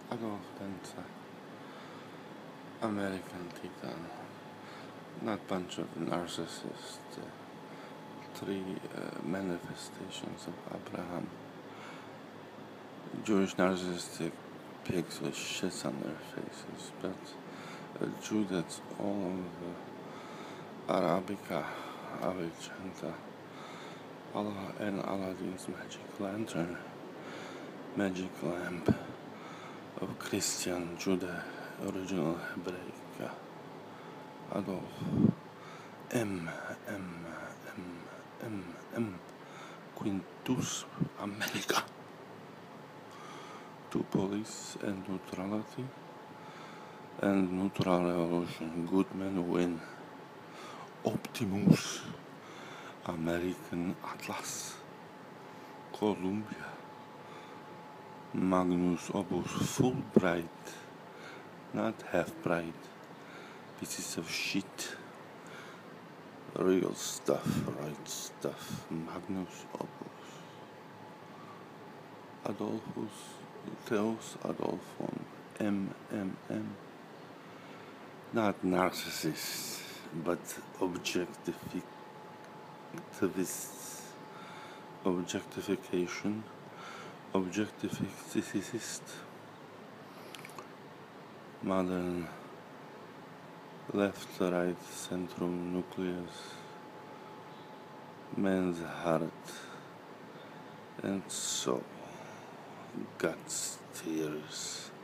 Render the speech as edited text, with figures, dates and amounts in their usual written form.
Adolf Benza, American Titan, not bunch of narcissists, three manifestations of Abraham. Jewish narcissistic pigs with shits on their faces, but a Jew that's all over Arabica, Avicenta, Allah and Aladdin's magic lantern, magic lamp of Christian Judah, original Hebraica, Adolf, M, Quintus America, to police and neutrality, and neutral revolution, good men win, Optimus, American Atlas, Columbia, Magnus Opus, full bright, not half bright, pieces of shit, real stuff, right stuff, Magnus Opus, Adolphus, Theos Adolphon, not narcissists, but objectivists, objectification, objectificist, modern left, right, centrum, nucleus, man's heart, and soul, guts, tears,